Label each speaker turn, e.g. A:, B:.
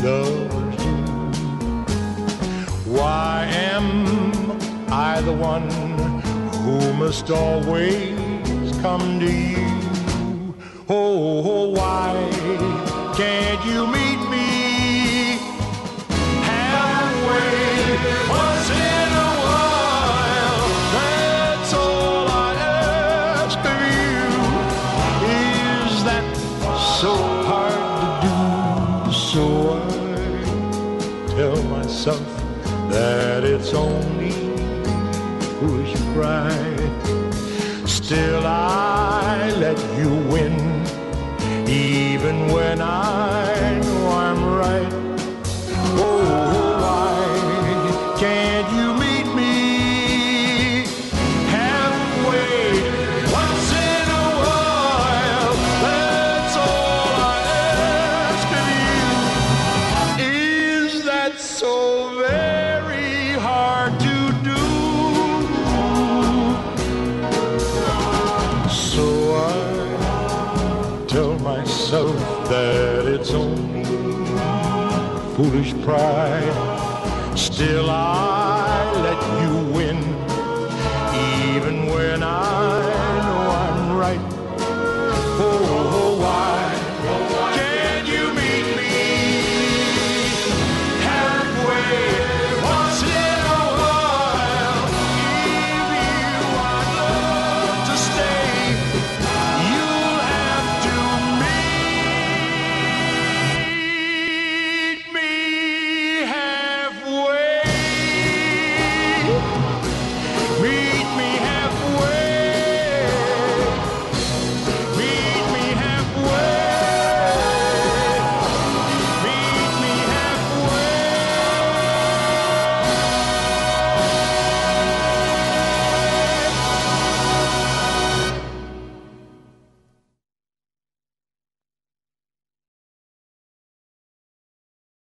A: lovers do. Why am I the one who must always come to you? Oh, why can't you meet me halfway once in a while? That's all I ask of you. Is that so hard to do? So I tell myself that it's only foolish pride. Still I let you win, even when I know I'm right. Oh, why can't you meet me halfway once in a while? That's all I ask of you. Is that so very hard to do? So I tell myself that it's only foolish pride. Still I